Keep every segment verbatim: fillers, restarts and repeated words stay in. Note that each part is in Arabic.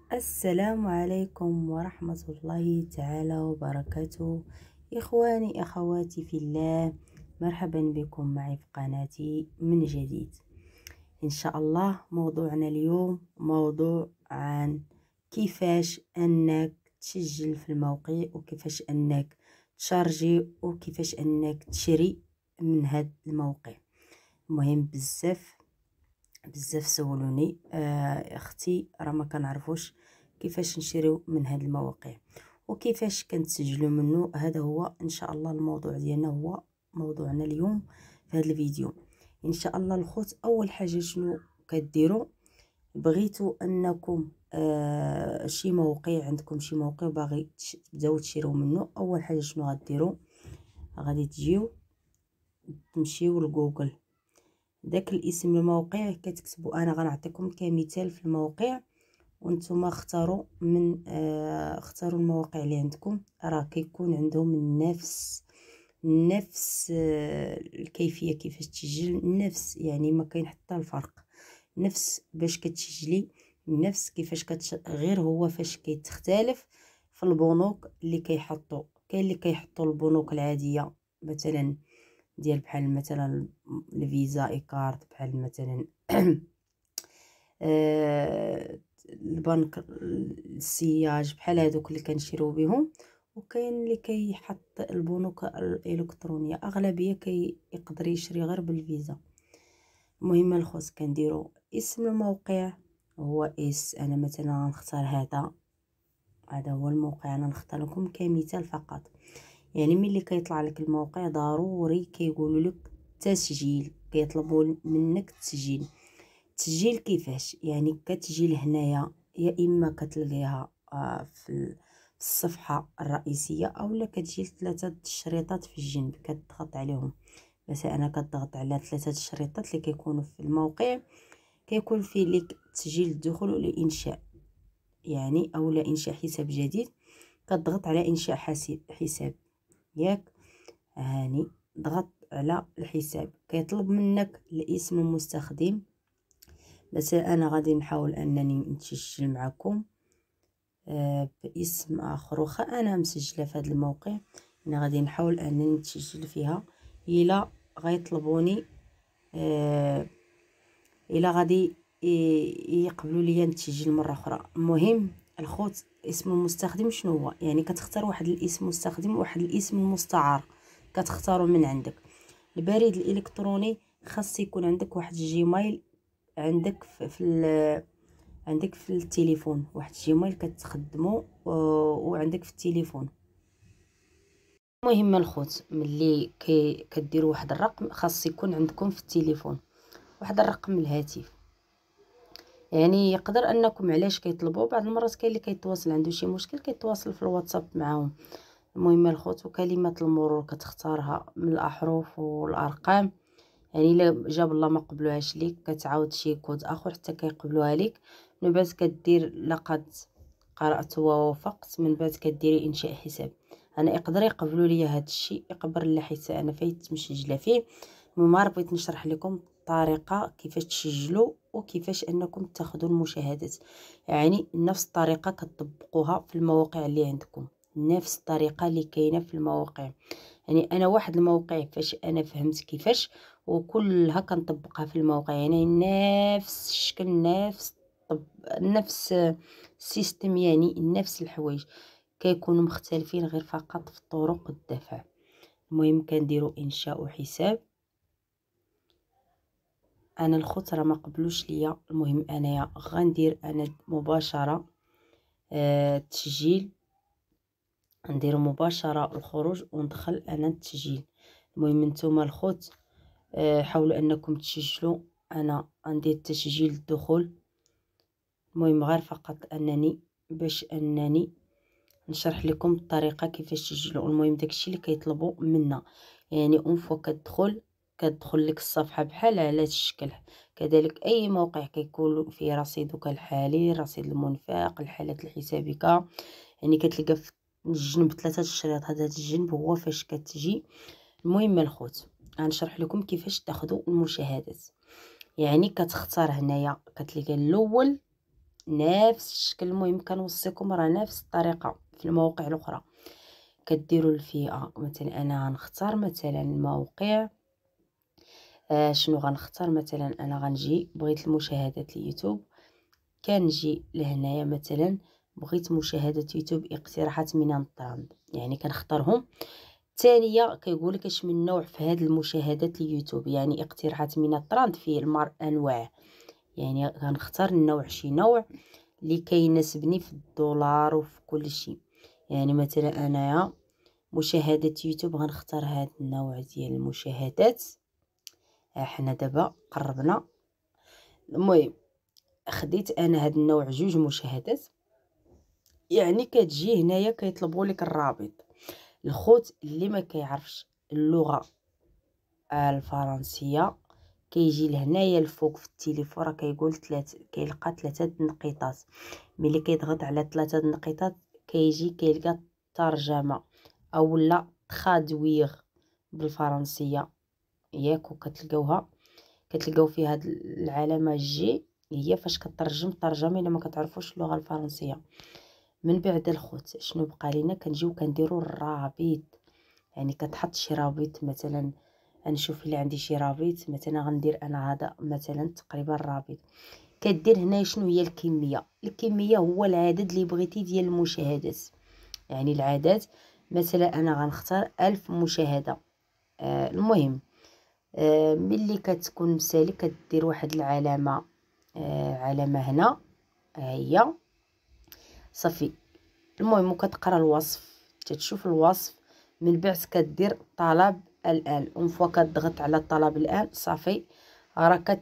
السلام عليكم ورحمة الله تعالى وبركاته. إخواني أخواتي في الله، مرحبا بكم معي في قناتي من جديد. إن شاء الله موضوعنا اليوم موضوع عن كيفاش أنك تسجل في الموقع، وكيفاش أنك تشارجي، وكيفاش أنك تشري من هذا الموقع. مهم بزاف بزاف سولوني آه اختي راه ما كنعرفوش كيفاش نشريو من هاد المواقع وكيفاش كنتسجلوا منه. هذا هو ان شاء الله الموضوع ديالنا، هو موضوعنا اليوم في هذا الفيديو ان شاء الله. الخوت، اول حاجه شنو كديروا؟ بغيتوا انكم آه شي موقع، عندكم شي موقع باغي تبداو تشريو منه، اول حاجه شنو غديروا؟ غادي تجيو تمشيو لجوجل، داك الاسم الموقع كتكتبوا. انا غنعطيكم كمثال في الموقع وانتم اختاروا من آه اختاروا المواقع اللي عندكم، راه كيكون عندهم نفس نفس آه الكيفيه كيفاش تسجل، نفس يعني ما كاين حتى الفرق، نفس باش كتسجلي، نفس كيفاش كتش... غير هو فاش كيتختلف في البنوك اللي كيحطوا. كاين اللي كيحطوا البنوك العاديه مثلا ديال بحال مثلا الفيزا اي كارد، بحال مثلا آه البنك السياج، بحال هذوك اللي كنشريو بهم. وكاين اللي كيحط البنوك الالكترونيه، اغلبيه كيقدر يشري غير بالفيزا. المهم الخوص كنديروا اسم الموقع هو اس، انا مثلا غنختار هذا هذا هو الموقع، انا نختار لكم كمثال فقط. يعني ملي كيطلع لك الموقع ضروري كيقولوا لك تسجيل، كيطلبوا منك التسجيل. تسجيل كيفاش؟ يعني كتجي لهنايا، يا اما كتلقيها آه في الصفحه الرئيسيه، اولا كتجي ثلاثه الشريطات في الجنب كتضغط عليهم. بس انا كتضغط على ثلاثه الشريطات اللي كيكونوا في الموقع، كيكون فيه لك تسجيل الدخول والانشاء، يعني اولا انشاء حساب جديد. كتضغط على انشاء حساب ياك، هاني ضغط على الحساب. كيطلب منك الاسم المستخدم، بس انا غادي نحاول انني نتسجل معكم آه باسم اخر، واخا انا مسجله في هذا الموقع. انا غادي نحاول انني نتسجل فيها الى غيطلبوني آه الى غادي يقبلوا لي نتسجل مره اخرى. المهم الخوت، اسم المستخدم شنو هو؟ يعني كتختار واحد الاسم مستخدم وواحد الاسم المستعار كتختاروا من عندك. البريد الالكتروني خاص يكون عندك واحد الجيميل، عندك في, في عندك في التليفون واحد الجيميل كتخدمو وعندك في التليفون. المهم الخوت، ملي كي كديروا واحد الرقم خاص يكون عندكم في التليفون، واحد الرقم الهاتف. يعني يقدر انكم علاش كيطلبوا بعض المرات، كاين اللي كيتواصل عنده شي مشكل كيتواصل في الواتساب معاهم. المهم الخوت، وكلمه المرور كتختارها من الاحرف والارقام، يعني الا جاب الله ما قبلوهاش ليك كتعاود شي كود اخر حتى كيقبلوها ليك. من بعد كدير لقد قرأت ووافقت، من بعد كديري انشاء حساب. انا يقدر يقبلوا لي هذا الشيء، يقبر لي حيت انا فايت مسجله فيه. المهم بغيت نشرح لكم الطريقه كيفاش تسجلوا وكيفاش انكم تاخذوا المشاهدات. يعني نفس الطريقه كتطبقوها في المواقع اللي عندكم، نفس الطريقه اللي كاينه في المواقع. يعني انا واحد الموقع فاش انا فهمت كيفاش وكلها كنطبقها في الموقع، يعني نفس الشكل، نفس طب نفس السيستم، يعني نفس الحوايج كيكونوا مختلفين غير فقط في طرق الدفع. المهم كنديروا انشاء حساب. انا الخوت راه ما قبلوش ليا. المهم انايا غندير انا مباشره آه تسجيل، ندير مباشره الخروج وندخل انا التسجيل. المهم نتوما الخوت آه حاولوا انكم تسجلوا. انا غندير تسجيل الدخول. المهم غير فقط انني باش انني نشرح لكم الطريقه كيفاش تسجلوا. المهم داكشي اللي كيطلبوا منا، يعني اون فوا كتدخل كتدخل لك الصفحه بحال على هذا الشكل. كذلك اي موقع كيكون فيه رصيدك الحالي، رصيد المنفق، الحالات الحسابيه، يعني كتلقى في الجنب ثلاثه الشريط. هذا الجنب هو فاش كتجي. المهم الخوت غنشرح لكم كيفاش تاخذوا المشاهدات. يعني كتختار هنايا كتلقى الاول نفس الشكل. المهم كنوصيكم راه نفس الطريقه في المواقع الاخرى. كديروا الفئه، مثلا انا غنختار مثلا الموقع آه شنو غنختار، مثلا انا غنجي بغيت المشاهدات اليوتيوب، كنجي لهنايا مثلا بغيت مشاهدة يوتيوب اقتراحات من الترند، يعني كنختارهم. الثانيه كيقول لك اش من نوع في هاد المشاهدات اليوتيوب، يعني اقتراحات من الترند في المر انواع، يعني غنختار النوع شي نوع اللي كيناسبني في الدولار وفي كل شيء. يعني مثلا انايا مشاهدة يوتيوب غنختار هاد النوع ديال المشاهدات. احنا دابا قربنا. المهم خديت انا هاد النوع جوج مشاهدات، يعني كتجي هنايا كيطلبوا لك الرابط. الخوت اللي ما كيعرفش اللغه الفرنسيه كيجي لهنايا الفوق في التليفون راه كيقول ثلاث، كيلقى ثلاثه النقيطات. ملي كيضغط على ثلاثه النقيطات كيجي كيلقى الترجمه اولا ترادويغ بالفرنسيه ياك، وكتلقاوها كتلقاو فيها هاد العلامه جي، هي فاش كترجم الترجمه الا ما كتعرفوش اللغه الفرنسيه. من بعد الخوت شنو بقى لينا؟ كنجيو كنديروا الرابط، يعني كتحط شي رابط. مثلا نشوف الا عندي شي رابط، مثلا غندير انا هذا مثلا تقريبا الرابط. كدير هنا شنو هي الكميه. الكميه هو العدد اللي بغيتي ديال المشاهدات، يعني العدد. مثلا انا غنختار ألف مشاهده. آه المهم آه ملي كتكون مسالي كدير واحد العلامه، آه علامه هنا هي صافي. المهم كتقرا الوصف، تتشوف الوصف، من بعد كدير طلب الان. اون فوا كتضغط على طلب الان صافي راه كت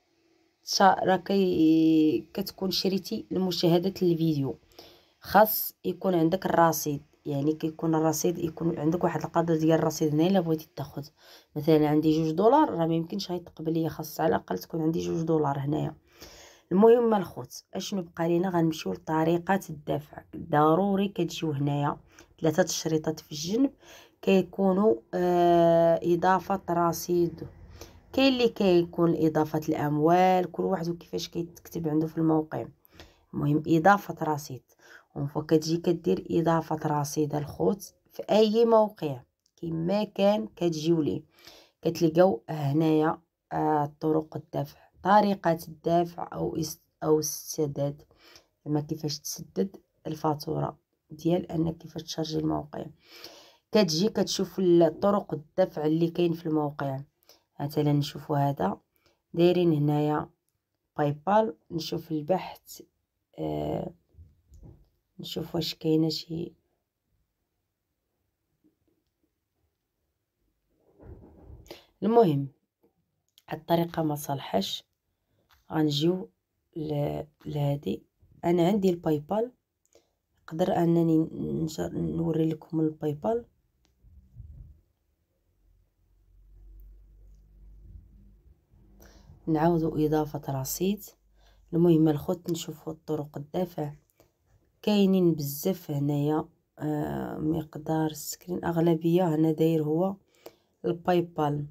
راه كي كتكون شريتي لمشاهده الفيديو. خاص يكون عندك الرصيد، يعني كيكون الرصيد يكون عندك واحد القدر ديال الرصيد. هنا الا بغيتي تاخذ مثلا عندي جوج دولار راه ما يمكنش غيتقبل ليا، خاص على الاقل تكون عندي جوج دولار هنايا. المهم الخوت اشنو بقى لينا؟ غنمشيو لطريقه الدفع. ضروري كتجيو هنايا ثلاثه الشريطات في الجنب كيكونوا آه اضافه رصيد. كاين اللي كيكون اضافه الاموال، كل واحد وكيفاش كيتكتب عنده في الموقع. المهم اضافه رصيد، وكتجي كدير اضافه رصيد الخوت في اي موقع كما كان كتجيو ليه كتلقاو هنايا آه طرق الدفع، طريقة الدفع أو است أو السداد، زعما كيفاش تسدد الفاتورة ديال أنك كيفاش تشارجي الموقع. كتجي كتشوف طرق الدفع اللي كاين في الموقع. مثلا نشوفوا هذا دايرين هنايا باي بال، نشوف البحث آه نشوف واش كاينه شي. المهم الطريقه ما صالحاش، غنجيو لهادي. انا عندي الباي بال، نقدر انني نوري لكم الباي بال. نعاودوا اضافه رصيد. المهم الخوت نشوفوا طرق الدفع كاينين بزاف هنايا. آه مقدار السكرين اغلبيه هنا داير هو الباي بال.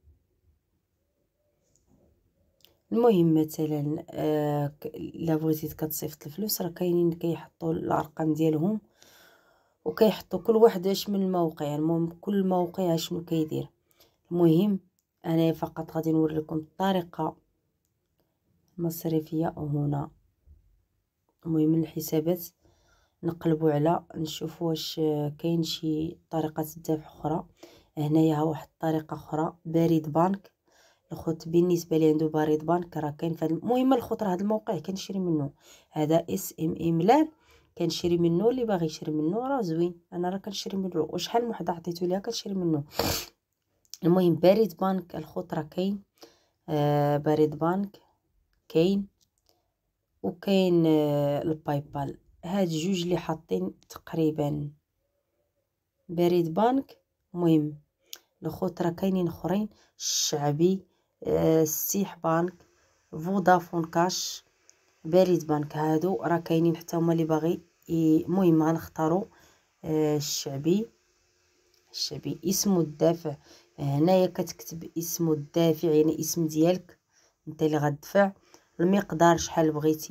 المهم مثلا آه الا بغيتي كتصيفط الفلوس راه كاينين كيحطوا الارقام ديالهم وكيحطوا كل واحد اش من الموقع. المهم كل موقع شنو كيدير. المهم انا فقط غادي نوري لكم الطريقه المصرفيه هنا. المهم الحسابات نقلبوا على نشوفوا واش كاين شي طريقه الدفع اخرى. هنايا ها واحد الطريقه اخرى بريد بنك. الخوت بالنسبه لي عنده بريد بنك راه كاين في. المهم الخوت راه هذا الموقع كنشري منه، هذا اس ام ام لان كنشري منه. اللي باغي يشري منه راه زوين، انا راه كنشري منه وشحال من وحده عطيتو ليها كنشري منه. المهم بريد بنك الخوت راه كاين آه بريد بنك كاين، وكاين آه الباي بال. هاد جوج اللي حاطين تقريبا بريد بنك. المهم الخوت راه كاينين اخرين الشعبي آه السيح بنك فودافون كاش بريد بنك. هادو راه كاينين حتى هما اللي باغي. المهم غنختاروا آه الشعبي. الشعبي اسم الدافع هنايا كتكتب اسم الدافع، يعني اسم ديالك انت اللي غتدفع. المقدار شحال بغيتي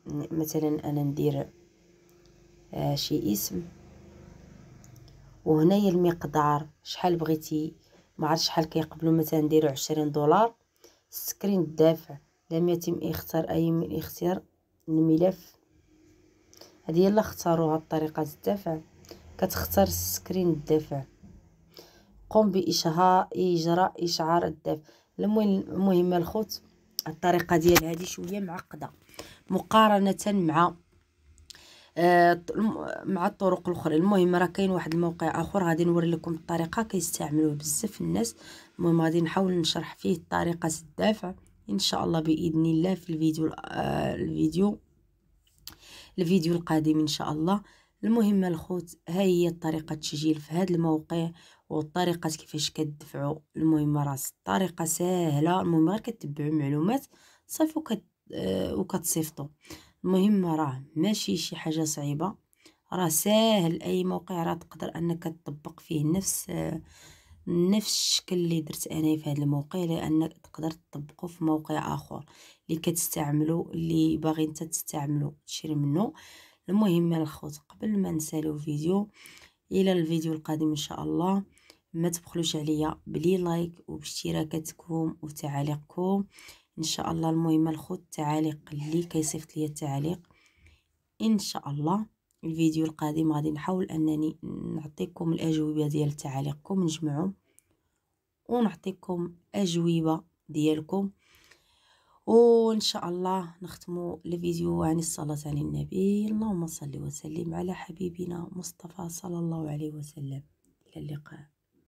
مثلا انا ندير آه شي اسم، وهنايا المقدار شحال بغيتي، ما عرفت شحال كيقبلوا، مثلا نديرو عشرين دولار. سكرين الدافع لم يتم اختيار اي من اختيار الملف. هذه يلا اختاروها طريقه الدفع. كتختار سكرين الدفع، قم بإشهار إجراء إشعار الدفع. المهم الخوت الطريقة ديال هذه شوية معقدة مقارنة مع آه مع الطرق الأخرى. المهم راه كاين واحد الموقع آخر غادي نوري لكم الطريقة كيستعملوه بزاف الناس. المهم غادي نحاول نشرح فيه طريقة الدفع إن شاء الله بإذن الله في الفيديو آه الفيديو الفيديو القادم ان شاء الله. المهم الخوت ها هي طريقه التسجيل في هذا الموقع والطريقه كيفاش كتدفعوا. المهم راه الطريقه سهله، المهم غير كتبعوا معلومات صافي وكت آه وكتصيفطوا. المهم راه ماشي شي حاجه صعيبه، راه ساهل. اي موقع راه تقدر انك تطبق فيه نفس آه نفس الشكل اللي درت انا في هذا الموقع، لانك تقدر تطبقه في موقع اخر اللي كتستعملو اللي باغي انت تستعملو تشري منه. المهم الخوت قبل ما نسالو الفيديو الى الفيديو القادم ان شاء الله، ما تبخلوش عليا بلي لايك وباشتراكاتكم وتعاليقكم ان شاء الله. المهم الخوت التعاليق اللي كيصيفط ليا التعاليق ان شاء الله الفيديو القادم غادي نحاول انني نعطيكم الاجوبه ديال تعاليقكم، نجمعهم ونعطيكم اجوبه ديالكم، وان شاء الله نختموا الفيديو عن الصلاه على النبي. اللهم صل وسلم على حبيبنا مصطفى صلى الله عليه وسلم. الى اللقاء.